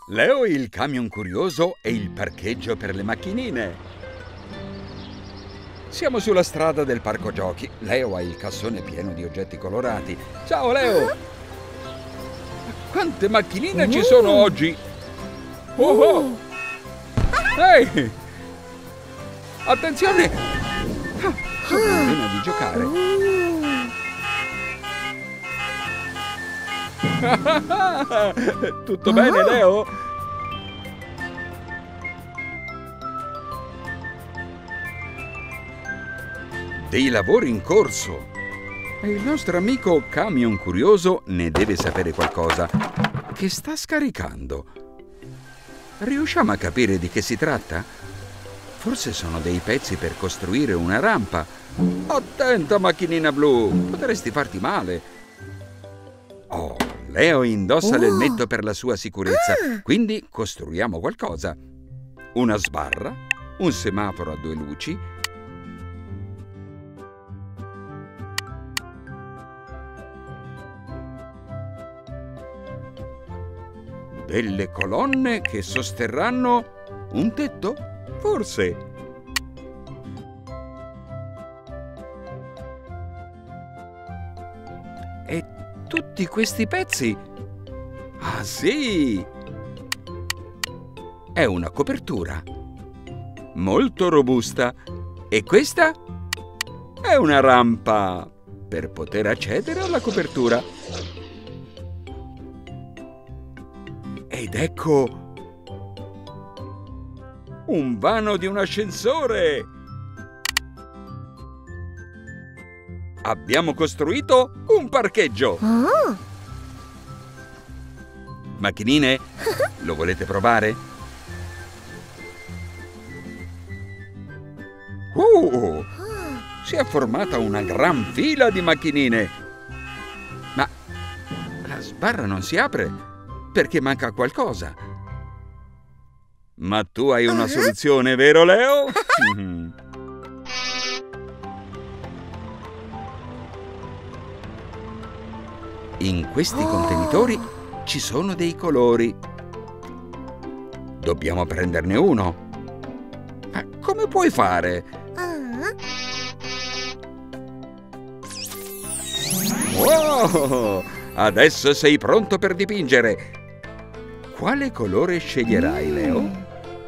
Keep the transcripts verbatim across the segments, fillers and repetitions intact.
Leo il camion curioso e il parcheggio per le macchinine. Siamo sulla strada del parco giochi. Leo ha il cassone pieno di oggetti colorati. Ciao Leo! Quante macchinine ci sono oggi? Oh oh! Ehi! Attenzione! Sono piena di giocare. Tutto bene, Leo? Dei lavori in corso. E il nostro amico Camion Curioso ne deve sapere qualcosa. Che sta scaricando. Riusciamo a capire di che si tratta? Forse sono dei pezzi per costruire una rampa. Attenta, macchinina blu! Potresti farti male. Oh, Leo indossa Oh. l'elmetto per la sua sicurezza, quindi costruiamo qualcosa. Una sbarra, un semaforo a due luci, delle colonne che sosterranno un tetto? Forse. E tutti questi pezzi? Ah sì! È una copertura. Molto robusta. E questa? È una rampa per poter accedere alla copertura. Ed ecco un vano di un ascensore. Abbiamo costruito un parcheggio. Oh. Macchinine, lo volete provare? Uh, si è formata una gran fila di macchinine. Ma la sbarra non si apre perché manca qualcosa. Ma tu hai una soluzione, vero Leo? In questi contenitori ci sono dei colori. Dobbiamo prenderne uno. Ma come puoi fare? Wow! Adesso sei pronto per dipingere. Quale colore sceglierai, Leo?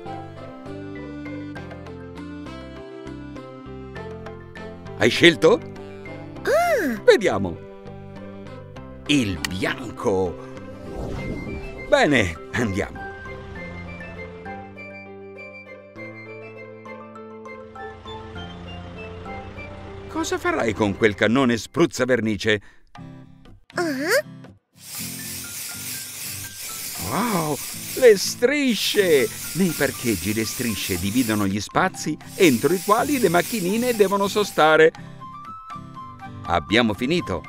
Hai scelto? Vediamo. Il bianco. Bene, andiamo. Cosa farai con quel cannone spruzzavernice? Wow, le strisce! Nei parcheggi le strisce dividono gli spazi entro i quali le macchinine devono sostare. Abbiamo finito.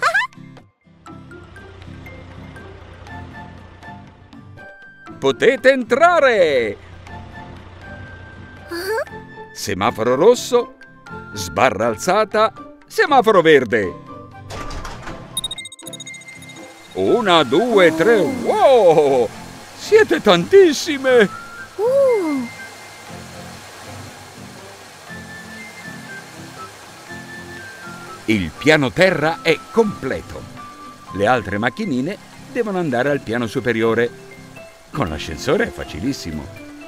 Potete entrare! Semaforo rosso, sbarra alzata, semaforo verde. Una, due, tre, wow! Siete tantissime! Uh. Il piano terra è completo. Le altre macchinine devono andare al piano superiore. Con l'ascensore è facilissimo.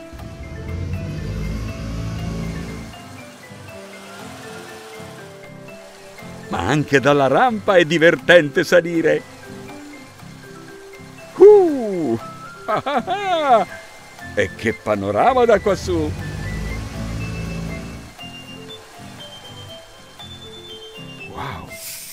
Ma anche dalla rampa è divertente salire. Uh! Ah ah ah! E che panorama da quassù! Wow!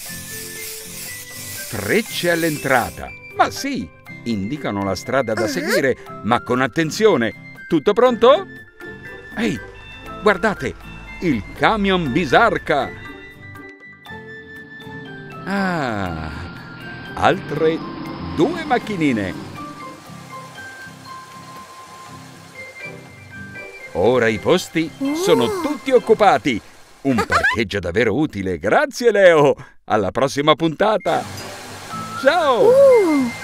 Frecce all'entrata. Ma sì, indicano la strada da seguire, ma con attenzione. Tutto pronto? Ehi, guardate, il camion Bisarca. Ah, altre due macchinine. Ora i posti sono tutti occupati. Un parcheggio davvero utile. Grazie Leo. Alla prossima puntata. Ciao. Uh.